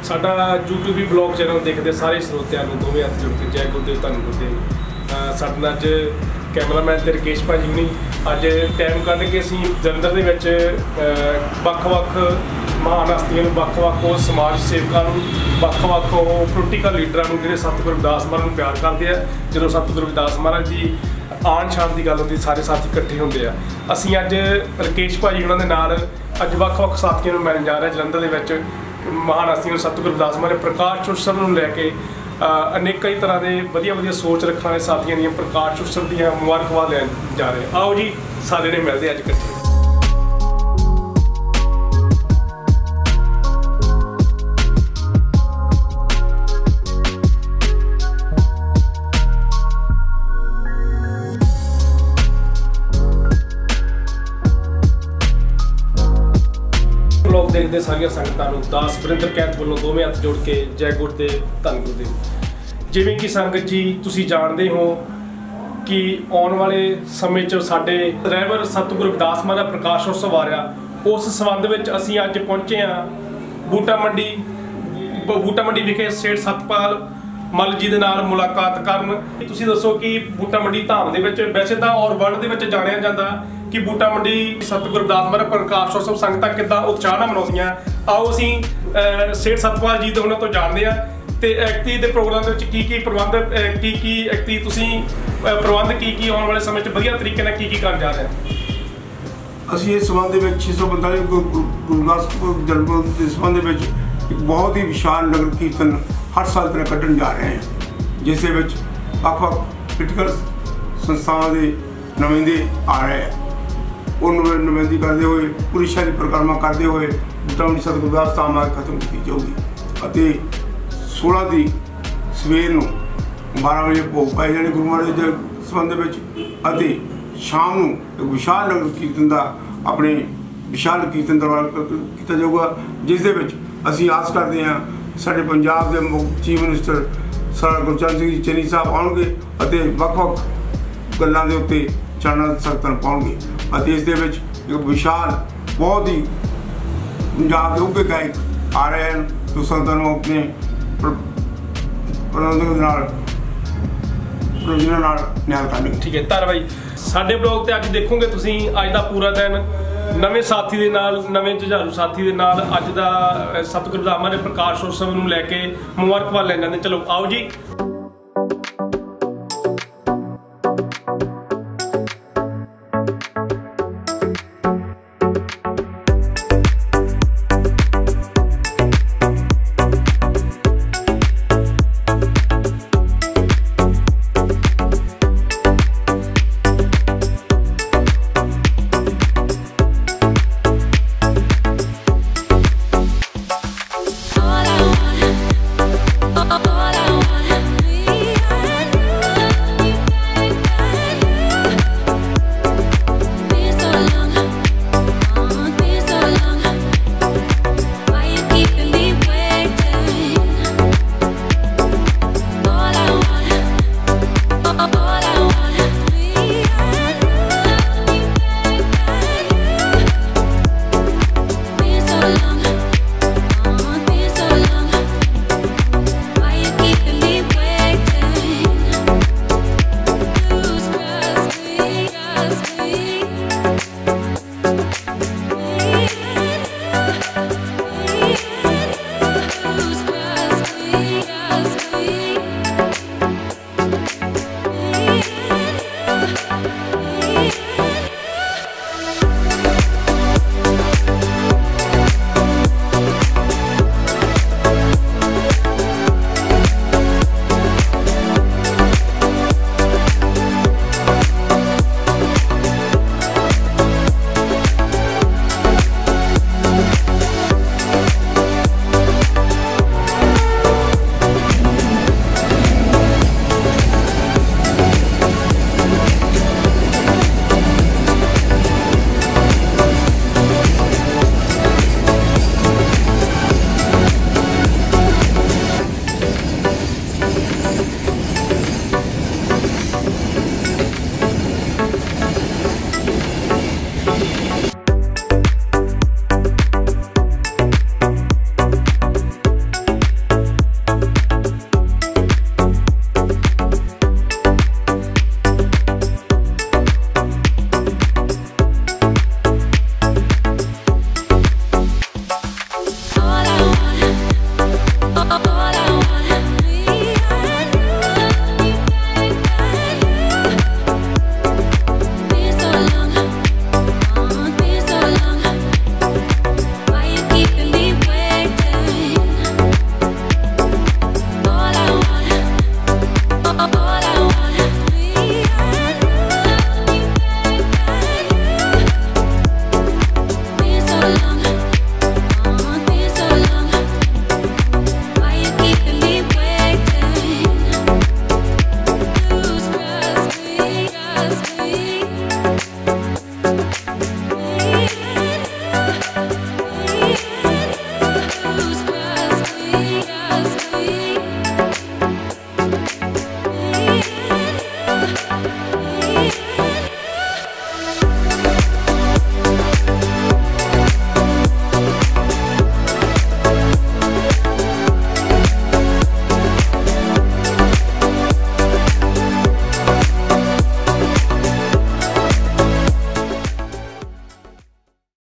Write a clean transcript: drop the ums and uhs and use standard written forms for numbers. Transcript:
ਸਾਡਾ YouTube blog channel ਦੇਖਦੇ ਸਾਰੇ ਸਰੋਤਿਆਂ ਨੂੰ ਦੋਵੇਂ ਹੱਥ ਜੋੜ ਕੇ ਜੈ ਗੁਰਦੇਵ ਧੰਨ ਗੁਰਦੇਵ। ਸਾਡੇ ਨਾਲ ਅੱਜ ਕੈਮਰਾਮੈਨ ਤੇ ਰਕੇਸ਼ ਭਾਜੀ ਹੁਣੀ ਅੱਜ ਟਾਈਮ ਕੱਢ ਕੇ ਅਸੀਂ ਜਲੰਧਰ ਦੇ ਵਿੱਚ ਵੱਖ-ਵੱਖ ਮਹਾਨ ਹਸਤੀਆਂ ਨੂੰ, ਵੱਖ-ਵੱਖ ਉਹ ਸਮਾਜ ਸੇਵਕਾਂ ਨੂੰ, ਵੱਖ-ਵੱਖ ਉਹ ਪੋਲੀਟੀਕਲ ਲੀਡਰਾਂ ਨੂੰ ਜਿਹੜੇ ਸਤਿਗੁਰੂ ਰਵਿਦਾਸ ਮਹਾਰਾਜ ਨੂੰ ਪਿਆਰ ਕਰਦੇ ਆ। ਜਦੋਂ ਸਤਿਗੁਰੂ ਰਵਿਦਾਸ ਮਹਾਰਾਜ ਜੀ ਆਨ ਸ਼ਾਨ ਦੀ ਗੱਲ ਹੁੰਦੀ ਸਾਰੇ ਸਾਥੀ ਇਕੱਠੇ ਹੁੰਦੇ ਆ। ਅਸੀਂ ਅੱਜ ਰਕੇਸ਼ ਭਾਜੀ ਉਹਨਾਂ ਦੇ ਨਾਲ ਅੱਜ ਵੱਖ-ਵੱਖ ਸਾਥੀਆਂ ਨੂੰ ਮਿਲਣ ਜਾ ਰਹੇ ਜਲੰਧਰ ਦੇ ਵਿੱਚ ਮਹਾਨ ਹਸਤੀਆਂ ਸਤਿਗੁਰੂ ਰਵਿਦਾਸ ਮਹਾਰਾਜ ਪ੍ਰਕਾਸ਼ ਉਤਸਵ ਨੂੰ ਲੈ ਕੇ ਅਨੇਕ ਹੀ ਤਰ੍ਹਾਂ ਦੇ ਵਧੀਆ ਸੋਚ ਰੱਖਣ ਵਾਲੇ ਸਾਥੀਆਂ ਦੀਆਂ ਪ੍ਰਕਾਸ਼ ਉਤਸਵ ਦੀਆਂ ਮੁਬਾਰਕਬਾਦ ਲੈਣ ਜਾ ਰਹੇ। ਆਓ ਜੀ ਸਾਰੇ ਨੇ ਮਿਲਦੇ ਅੱਜ ਇਕੱਠੇ। देखते सारिया संगतां नूं दास वरिंदर कैंथ वालों दोवें हत्थ जोड़ के जय गुरदेव धन गुरदेव। जिवें कि संगत जी तुसीं जाणदे हो कि आउण वाले समय च साडे ड्राइवर सतगुरू रविदास महाराज प्रकाश उत्सव आ रहा, उस संबंध विच असीं अज पहुंचे हाँ बूटा मंडी विखे सेठ सतपाल मल जी दे नाल मुलाकात करन। तुसीं दसो कि बूटा मंडी धाम दे विच वैसे तां और वर्ल्ड दे विच जाणिया जांदा कि बूटा मंडी सतगुरू रविदास महाराज प्रकाश उत्सव संगतां किद्दां उत्साह नाल मनाउंदियां। आओ असीं सेठ सतपाल जी दे उन्हां तों जाणदे आ ते एक्टी दे प्रोग्राम दे विच की प्रबंध की एक्टी तुसीं प्रबंध की आउण वाले समय च वधिया तरीके नाल की करन जा रहे हैं। असीं इस संबंध दे विच 645 गुरदासपुर जन्म दे संबंध दे विच एक बहुत ही विशाल नगर कीर्तन हर साल तरह कड्ढण जा रहे हैं, जिस दे विच ਵੱਖ-ਵੱਖ पोलिटिकल संस्थावां दे नुमाइंदे आ रहे हैं। उन्होंने नुमाइंदगी करते हुए पूरी शहरी परिक्रमा करते हुए बूटा मंडी सतगुरू रविदास धाम खत्म की जाऊगी। 16 तरीक सवेर 12 बजे भोग पाए जाने गुरु महाराज के संबंध में, शाम को एक विशाल नगर कीर्तन का अपने विशाल कीर्तन दरबार किया जाऊगा, जिस असी आस करते हैं साढ़े पंजाब के chief minister sir Gurcharan Singh ji Channi Sahib आउणगे और ਵੱਖ-ਵੱਖ गल्लां दे उत्ते चरणा संगतां पाउणगे। इस दे विच एक विशाल बहुत ही पंजाब के उगे गायक आ रहे हैं तो संगतां नूं अपने प्रबंधक नाल न्याल करनगे। ठीक है धर भाई साडे ब्लॉग ते अज देखोगे तुसीं अज दा पूरा दिन नवे साथी दे नाल नवे जुझारू साथी दे नाल अज दा सतगुरू रविदास महाराज प्रकाश उत्सव नूं लैके मुबारकबाद लैण जांदे। चलो आओ जी।